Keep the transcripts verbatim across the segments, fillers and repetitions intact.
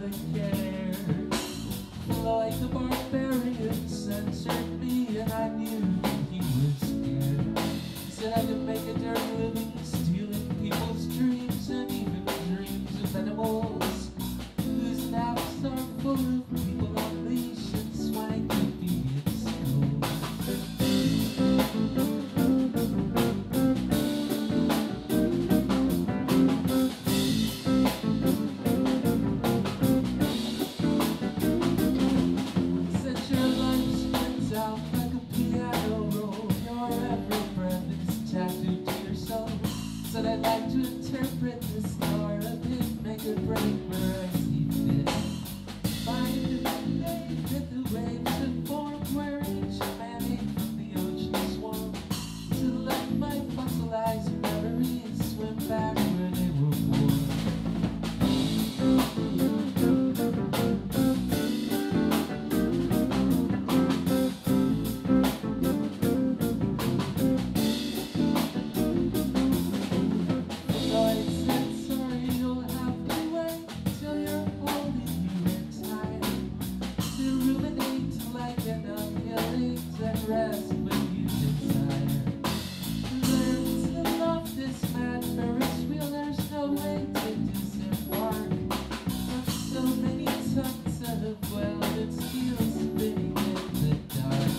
nobody cared. Floyd the Barbarian censored me, and I knew he was scared. He said I could make a dirty living stealing people's dreams, and even dreams of animals whose naps are full of people on leash and swank would be its goal. Set your life spins out like a piano roll. Your every breath is tattooed to your soul. Said I'd like to interpret the star of it, make or break where I see fit. Find a name that the waves have formed, where ancient man ate from the ocean swamp. To let my fossilized memories swim back where they were born. Floyd said, sorry, you'll have to wait till you're old and you retire, to ruminate like an ungulate and rest when you desire. Learn to love this mad Ferris wheel, there's no way to disembark from so many tons of welded steel spinning in the dark.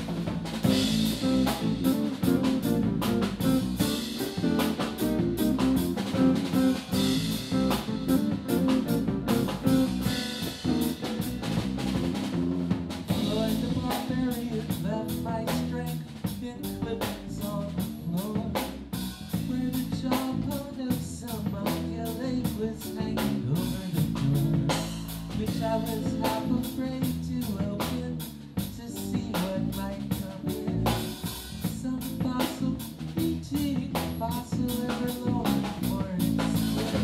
Floyd the Barbarian left my strength in clippings on the floor, where the jawbone of some ungulate was hanging over the door, which I was half afraid to open to see what might come in. Some fossil eating fossil ever lower for its skin.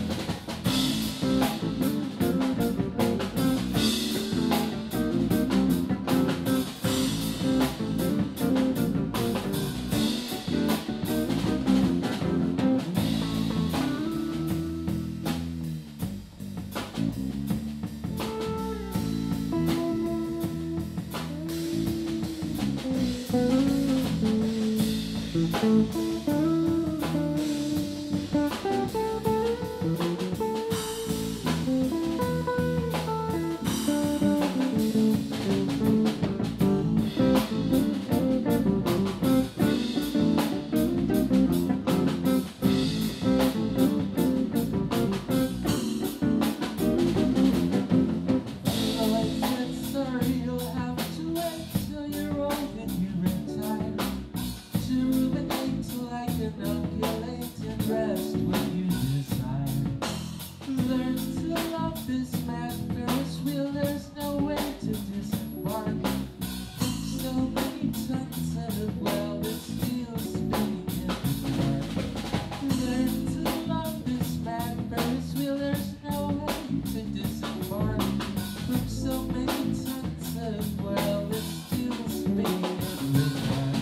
Floyd said, sorry, you'll have to wait till you're old and you retire, to ruminate like an ungulate and rest when you desire. Learn to love this mad Ferris wheel, there's no way to disembark from so many tons of welded steel spinning in the dark. Learn to love this mad Ferris wheel, there's no way to disembark from so many tons of welded steel spinning in the dark.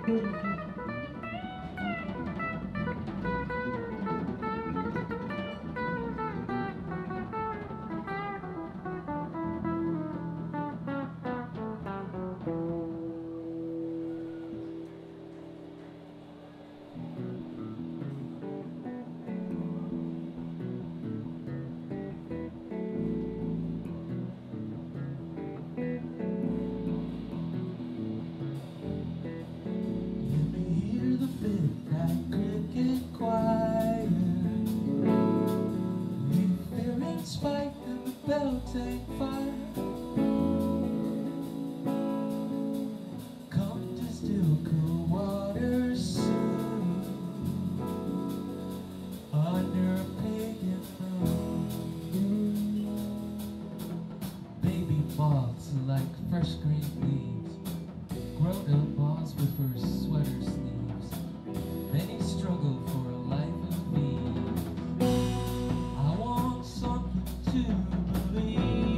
Take fire. Come to still cool water soon. Under a pagan moon. Baby moths like fresh green leaves. Grown-up moths prefer sweater sleeves. Many struggle for a life of ease. I want something to believe.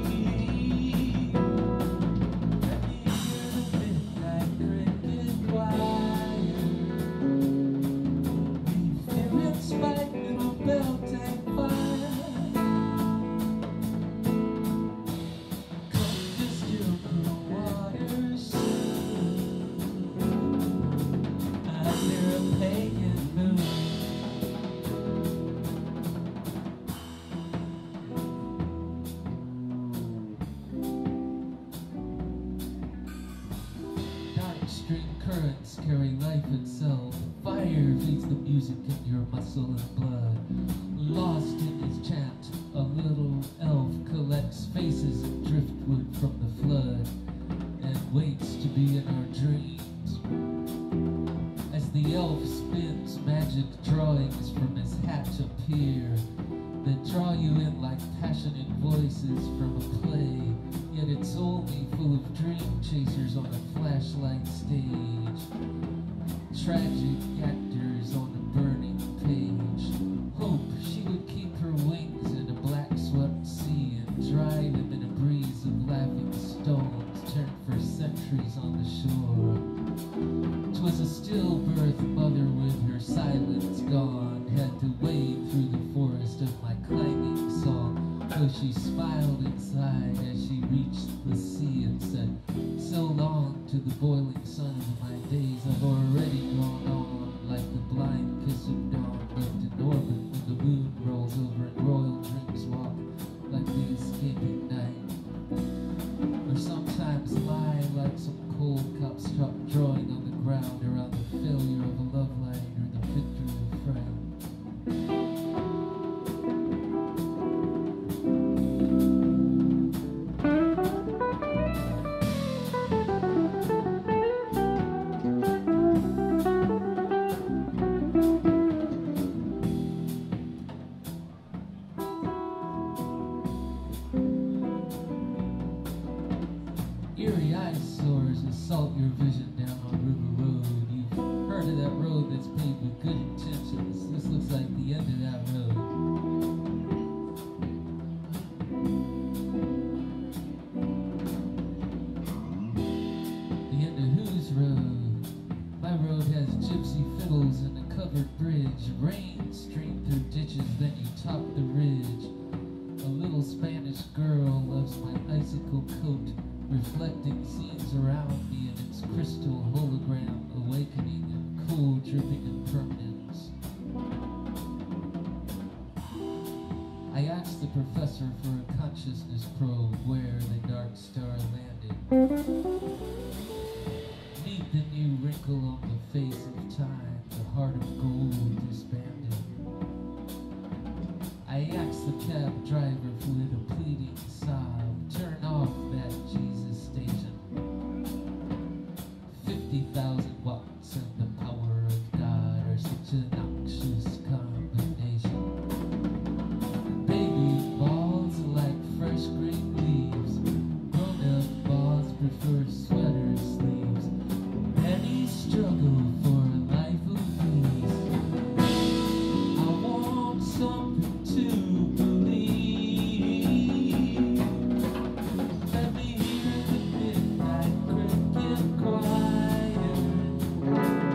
Currents carry life itself. Fire feeds the music in your muscle and blood. Lost in his chant, a little elf collects faces of driftwood from the flood and waits to be in our dreams. As the elf spins, magic drawings from his hat appear that draw you in like passionate voices from a play. Yet it's only full of dream chasers on a flashlight stage. Tragic actors on a burning page. Hope she would keep her wings in a black swept sea and drive him in a breeze of laughing stones turned for centuries on the shore. 'Twas a stillbirth mother with her silence gone, had to wade through the forest of my clanging song. Though she smiled inside as she reached the sea and said, so long to the boiling sun of my days. I've already gone on like the blind kiss of dawn, left in orbit when the moon rolls over and royal dreams walk like the escaping night. Or sometimes lie like some cold cop struck drawing on the ground around the failure of a love line or the victory of fright. Eerie eyesores assault your vision down on River Road. You've heard of that road that's paved with good intentions. This looks like the end of that road. The end of whose road? My road has gypsy fiddles and a covered bridge. Rain streamed through ditches, then you top the ridge. A little Spanish girl loves my icicle coat, reflecting scenes around me in its crystal hologram, awakening and cool, dripping impermanence. I asked the professor for a consciousness probe where the dark star landed. Meet the new wrinkle on the face of time, the heart of gold disbanded. I asked the cab driver with a pleading sob, turn off that Jesus station. Fifty thousand watts and the power of God are such an noxious combination. Baby balls like fresh green leaves. Grown-up balls prefer sweater sleeves. Many struggle for a life of peace. I want something to believe. Let me hear the midnight cricket choir.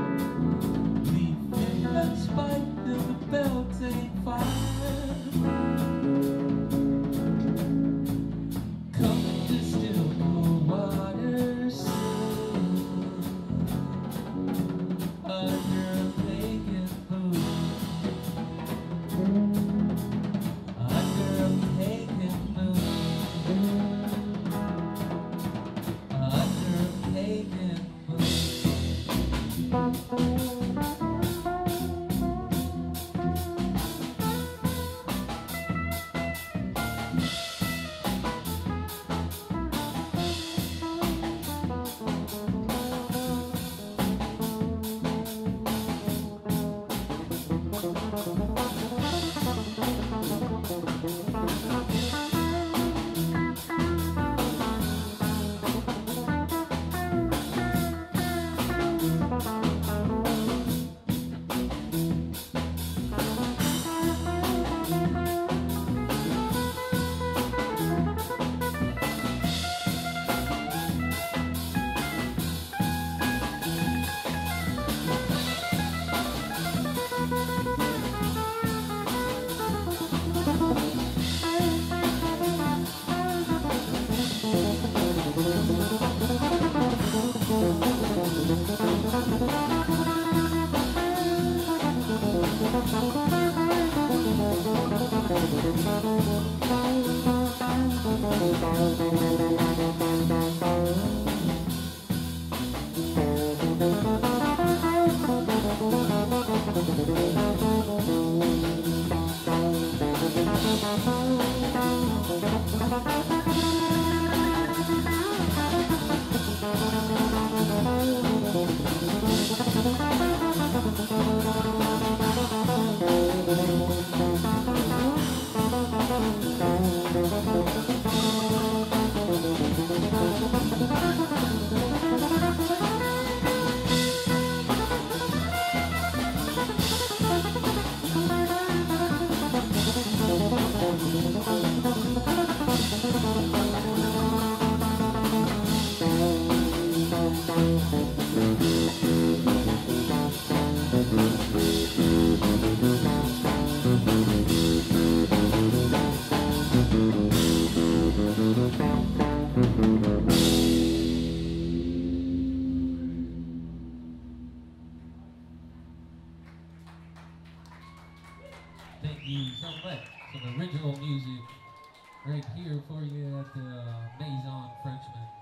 Thank you so much. Some original music right here for you at the uh, Maison Frenchmen.